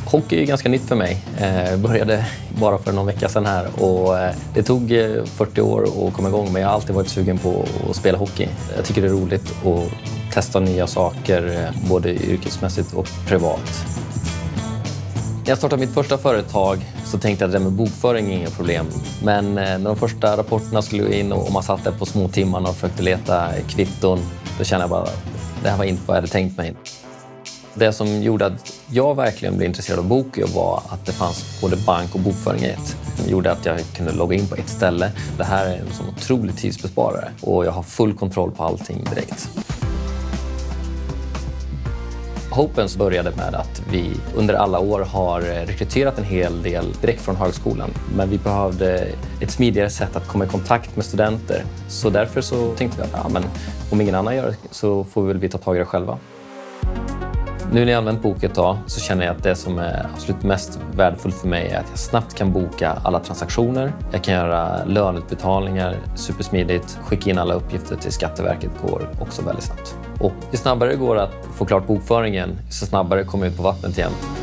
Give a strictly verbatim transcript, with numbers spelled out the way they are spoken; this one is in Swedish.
Hockey är ganska nytt för mig. Jag började bara för någon vecka sedan här och det tog fyrtio år att komma igång, men jag har alltid varit sugen på att spela hockey. Jag tycker det är roligt att testa nya saker, både yrkesmässigt och privat. När jag startade mitt första företag så tänkte jag att det med bokföring är inga problem. Men när de första rapporterna skulle in och man satt där på små timmarna och försökte leta kvitton, då kände jag bara att det här var inte vad jag hade tänkt mig. Det som gjorde att jag verkligen blev intresserad av bok var att det fanns både bank och bokföring i ett. Det gjorde att jag kunde logga in på ett ställe. Det här är en sån otrolig tidsbesparare och jag har full kontroll på allting direkt. Hopens började med att vi under alla år har rekryterat en hel del direkt från högskolan. Men vi behövde ett smidigare sätt att komma i kontakt med studenter. Så därför så tänkte vi att ja, men om ingen annan gör det så får väl vi ta tag i det själva. Nu när jag använt Bok ett tag så känner jag att det som är absolut mest värdefullt för mig är att jag snabbt kan boka alla transaktioner. Jag kan göra löneutbetalningar supersmidigt. Skicka in alla uppgifter till Skatteverket går också väldigt snabbt. Och ju snabbare det går att få klart bokföringen, så snabbare kommer jag ut på vattnet igen.